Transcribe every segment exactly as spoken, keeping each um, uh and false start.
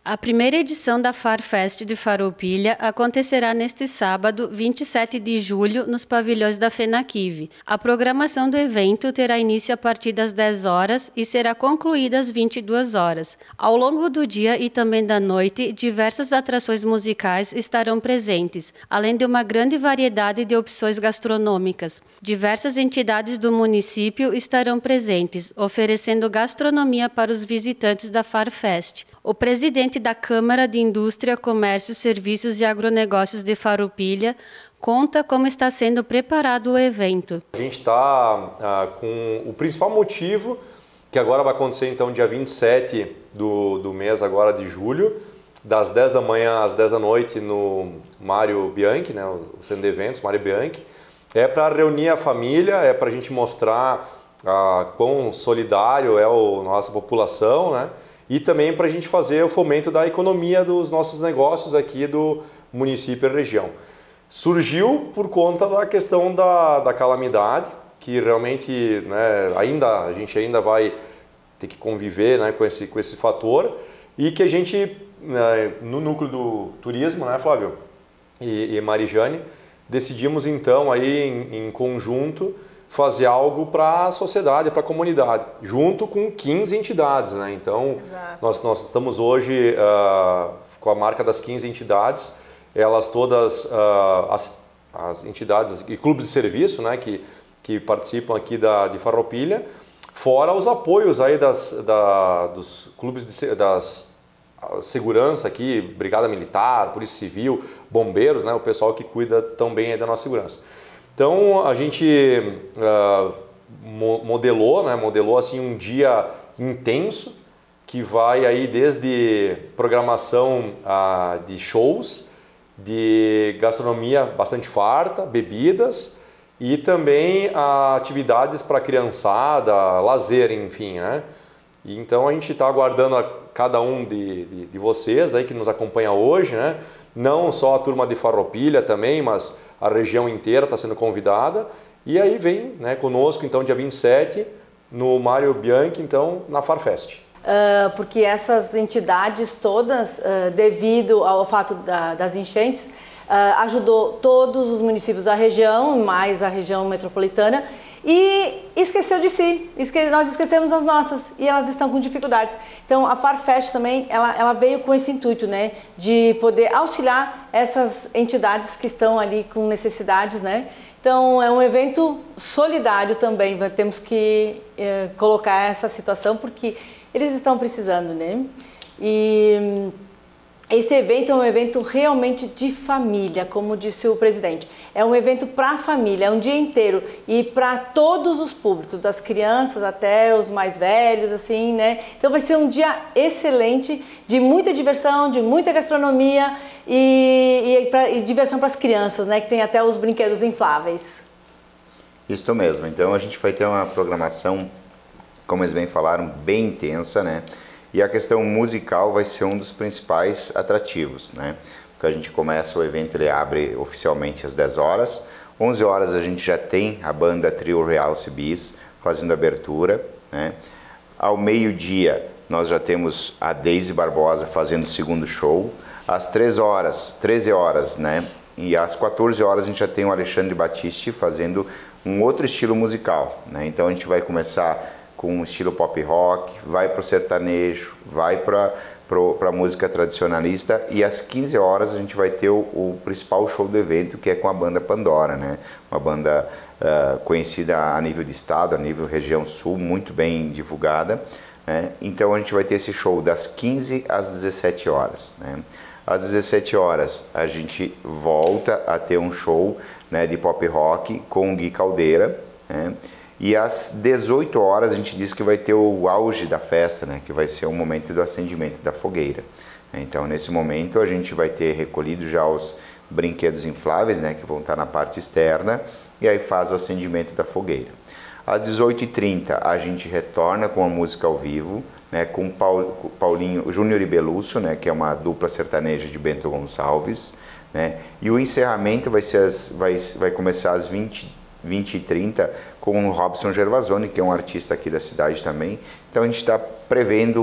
A primeira edição da Farfest de Farroupilha acontecerá neste sábado, vinte e sete de julho, nos pavilhões da FENAQUIV. A programação do evento terá início a partir das dez horas e será concluída às vinte e duas horas. Ao longo do dia e também da noite, diversas atrações musicais estarão presentes, além de uma grande variedade de opções gastronômicas. Diversas entidades do município estarão presentes, oferecendo gastronomia para os visitantes da Farfest. O presidente da Câmara de Indústria, Comércio, Serviços e Agronegócios de Farroupilha conta como está sendo preparado o evento. A gente está ah, com o principal motivo, que agora vai acontecer então dia vinte e sete do, do mês agora de julho, das dez da manhã às dez da noite no Mário Bianchi, né, o centro de eventos Mário Bianchi. É para reunir a família, é para a gente mostrar ah, quão solidário é a nossa população, né? E também para a gente fazer o fomento da economia dos nossos negócios aqui do município e região. Surgiu por conta da questão da, da calamidade, que realmente, né, ainda, a gente ainda vai ter que conviver, né, com, esse, com esse fator, e que a gente, né, no núcleo do turismo, né, Flávio e, e Marijane, decidimos então aí em, em conjunto fazer algo para a sociedade, para a comunidade, junto com quinze entidades, né? Então, nós, nós estamos hoje uh, com a marca das quinze entidades, elas todas, uh, as, as entidades e clubes de serviço, né, que, que participam aqui da, de Farroupilha, fora os apoios aí das, da, dos clubes de, das segurança aqui, Brigada Militar, Polícia Civil, Bombeiros, né, o pessoal que cuida também aí da nossa segurança. Então a gente uh, modelou, né, modelou assim um dia intenso que vai aí desde programação uh, de shows, de gastronomia bastante farta, bebidas e também uh, atividades para criançada, lazer, enfim, né? E então a gente está aguardando a cada um de, de, de vocês aí que nos acompanha hoje, né? Não só a turma de Farroupilha também, mas a região inteira está sendo convidada. E aí vem, né, conosco, então, dia vinte e sete, no Mário Bianchi, então, na Farfest. Uh, porque essas entidades todas, uh, devido ao fato da, das enchentes, uh, ajudou todos os municípios da região, mais a região metropolitana, e esqueceu de si, Esque nós esquecemos as nossas e elas estão com dificuldades. Então a Farfest também, ela, ela veio com esse intuito, né, de poder auxiliar essas entidades que estão ali com necessidades, né. Então é um evento solidário também, temos que é, colocar essa situação porque eles estão precisando, né. E esse evento é um evento realmente de família, como disse o presidente. É um evento para a família, é um dia inteiro e para todos os públicos, das crianças até os mais velhos, assim, né? Então vai ser um dia excelente, de muita diversão, de muita gastronomia e, e, pra, e diversão para as crianças, né? Que tem até os brinquedos infláveis. Isso mesmo. Então a gente vai ter uma programação, como eles bem falaram, bem intensa, né? E a questão musical vai ser um dos principais atrativos, né? Porque a gente começa o evento, ele abre oficialmente às dez horas. onze horas a gente já tem a banda Trio Realce Bis fazendo abertura, né? Ao meio-dia nós já temos a Deise Barbosa fazendo o segundo show. Às treze horas, treze horas, né? E às quatorze horas a gente já tem o Alexandre Battisti fazendo um outro estilo musical, né? Então a gente vai começar com um estilo pop rock, vai para o sertanejo, vai para a música tradicionalista e às quinze horas a gente vai ter o, o principal show do evento, que é com a banda Pandora, né? Uma banda uh, conhecida a nível de estado, a nível região sul, muito bem divulgada, né? Então a gente vai ter esse show das quinze às dezessete horas, né? Às dezessete horas a gente volta a ter um show, né, de pop rock com o Gui Caldeira, né? E às dezoito horas a gente diz que vai ter o auge da festa, né, que vai ser o momento do acendimento da fogueira. Então nesse momento a gente vai ter recolhido já os brinquedos infláveis, né, que vão estar na parte externa, e aí faz o acendimento da fogueira. Às dezoito e trinta a gente retorna com a música ao vivo, né, com o Paulinho Júnior e Belúcio, né, que é uma dupla sertaneja de Bento Gonçalves, né, e o encerramento vai, ser as, vai, vai começar às vinte e trinta com o Robson Gervasoni, que é um artista aqui da cidade também. Então a gente está prevendo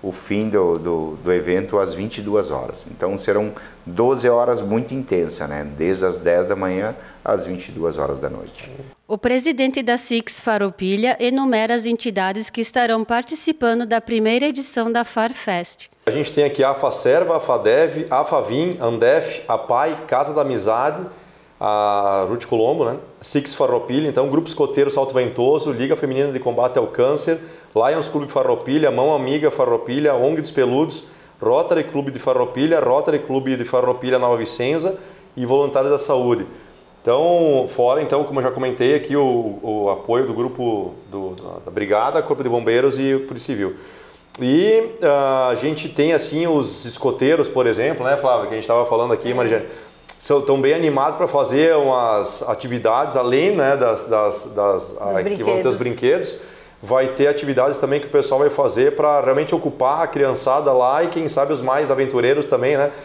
o fim do, do, do evento às vinte e duas horas. Então serão doze horas muito intensas, né? Desde as dez da manhã às vinte e duas horas da noite. O presidente da S I C S Farroupilha enumera as entidades que estarão participando da primeira edição da Farfest. A gente tem aqui a AFASERVA, a FADEV, a FAVIM, a ANDEF, a P A I, Casa da Amizade, a Ruth Colombo, né? S I C S Farroupilha, então Grupo Escoteiro Salto Ventoso, Liga Feminina de Combate ao Câncer, Lions Clube Farroupilha, Mão Amiga Farroupilha, O N G dos Peludos, Rotary Clube de Farroupilha, Rotary Clube de Farroupilha Nova Vicenza e Voluntários da Saúde. Então, fora, então, como eu já comentei aqui, o, o apoio do grupo do, da Brigada, Corpo de Bombeiros e Polícia Civil. E uh, a gente tem, assim, os escoteiros, por exemplo, né, Flávia, que a gente estava falando aqui, Marijane, estão bem animados para fazer umas atividades, além, né, das, das, das ah, que vão ter os brinquedos. Vai ter atividades também que o pessoal vai fazer para realmente ocupar a criançada lá e quem sabe os mais aventureiros também, né?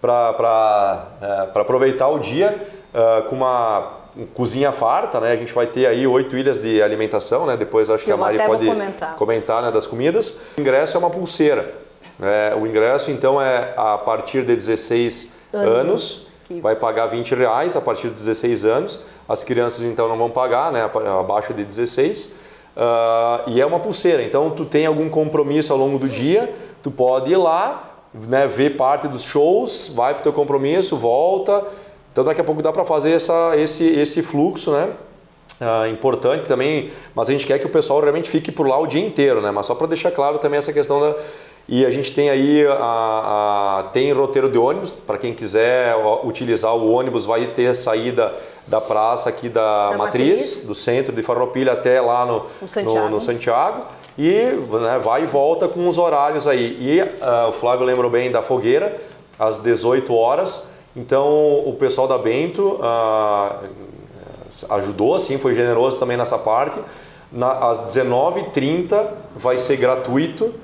Para é, aproveitar o dia uh, com uma cozinha farta, né? A gente vai ter aí oito ilhas de alimentação, né? Depois acho que, que a Mari pode comentar, comentar né, das comidas. O ingresso é uma pulseira. É, o ingresso então é a partir de dezesseis anos, que... vai pagar vinte reais a partir de dezesseis anos. As crianças então não vão pagar, né? Abaixo de dezesseis. Uh, e é uma pulseira, então tu tem algum compromisso ao longo do dia, tu pode ir lá, né, ver parte dos shows, vai para o teu compromisso, volta, então daqui a pouco dá para fazer essa, esse, esse fluxo, né, uh, importante também, mas a gente quer que o pessoal realmente fique por lá o dia inteiro, né, mas só para deixar claro também essa questão da... E a gente tem aí, a, a, tem roteiro de ônibus, para quem quiser utilizar o ônibus, vai ter saída da praça aqui da, da Matriz, Matriz, do centro de Farroupilha até lá no, no, Santiago. no, no Santiago, e né, vai e volta com os horários aí. E uh, o Flávio lembrou bem da fogueira, às dezoito horas, então o pessoal da Bento uh, ajudou, assim, foi generoso também nessa parte. Na, às dezenove e trinta vai ser gratuito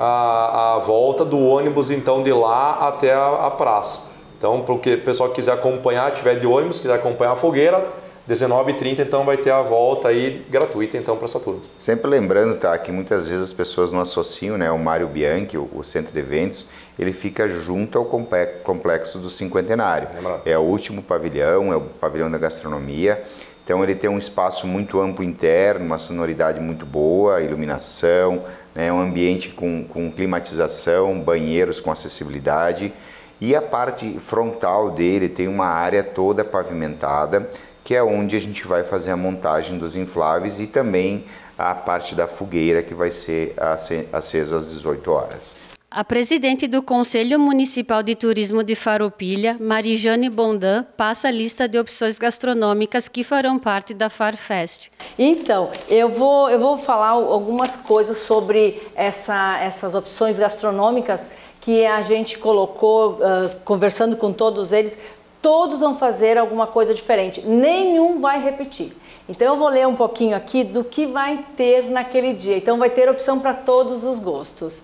A, a volta do ônibus então de lá até a, a praça. Então, para o pessoal que quiser acompanhar, tiver de ônibus, quiser acompanhar a fogueira, dezenove e trinta então vai ter a volta aí gratuita então para essa turma. Sempre lembrando, tá, que muitas vezes as pessoas não associam, né, o Mário Bianchi, o, o centro de eventos, ele fica junto ao complexo do cinquentenário. É, é o último pavilhão, é o pavilhão da gastronomia. Então ele tem um espaço muito amplo interno, uma sonoridade muito boa, iluminação, né, um ambiente com, com climatização, banheiros com acessibilidade. E a parte frontal dele tem uma área toda pavimentada, que é onde a gente vai fazer a montagem dos infláveis e também a parte da fogueira que vai ser acesa às dezoito horas. A presidente do Conselho Municipal de Turismo de Farroupilha, Marijane Bondan, passa a lista de opções gastronômicas que farão parte da Farfest. Então, eu vou, eu vou falar algumas coisas sobre essa, essas opções gastronômicas que a gente colocou, uh, conversando com todos eles. Todos vão fazer alguma coisa diferente, nenhum vai repetir. Então eu vou ler um pouquinho aqui do que vai ter naquele dia. Então vai ter opção para todos os gostos.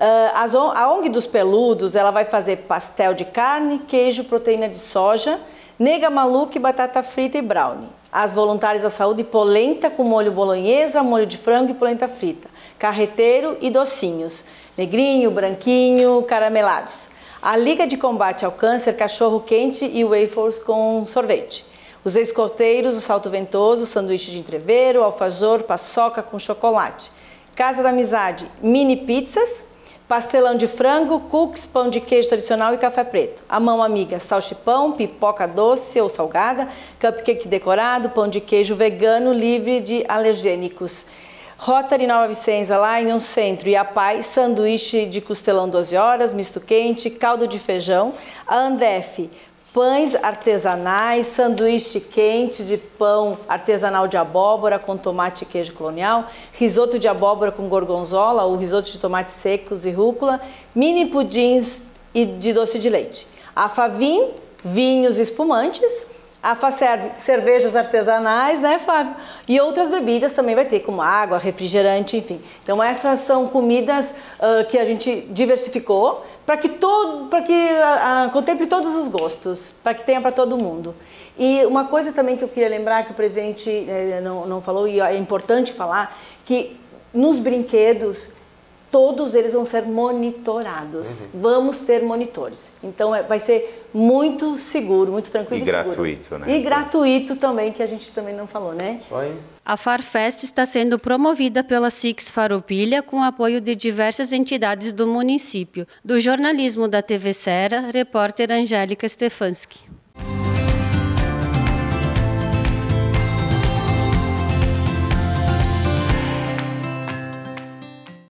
Uh, a O N G dos Peludos, ela vai fazer pastel de carne, queijo, proteína de soja, nega maluca, batata frita e brownie. As voluntárias da saúde, polenta com molho bolonhesa, molho de frango e polenta frita. Carreteiro e docinhos, negrinho, branquinho, caramelados. A Liga de Combate ao Câncer, cachorro quente e wafers com sorvete. Os escoteiros, o salto ventoso, sanduíche de entrevero, alfajor, paçoca com chocolate. Casa da Amizade, mini pizzas, pastelão de frango, cookies, pão de queijo tradicional e café preto. A Mão Amiga, salchipão, pipoca doce ou salgada, cupcake decorado, pão de queijo vegano livre de alergênicos. Rotary Nova Vicenza, lá em um centro, e a P A I, sanduíche de costelão doze horas, misto quente, caldo de feijão. A Andef, pães artesanais, sanduíche quente de pão artesanal de abóbora com tomate e queijo colonial, risoto de abóbora com gorgonzola ou risoto de tomates secos e rúcula, mini pudins e de doce de leite. A Favim, vinhos espumantes. A Facerve, cervejas artesanais, né, Flávio? E outras bebidas também vai ter, como água, refrigerante, enfim. Então essas são comidas uh, que a gente diversificou para que, todo, para que uh, uh, contemple todos os gostos, para que tenha para todo mundo. E uma coisa também que eu queria lembrar, que o presidente eh, não, não falou, e é importante falar, que nos brinquedos todos eles vão ser monitorados. Uhum. Vamos ter monitores. Então é, vai ser muito seguro, muito tranquilo e, e gratuito, seguro. né? E gratuito também, que a gente também não falou, né? A FarFest está sendo promovida pela Six Farroupilha com apoio de diversas entidades do município. Do jornalismo da T V Serra, repórter Angélica Stefanski.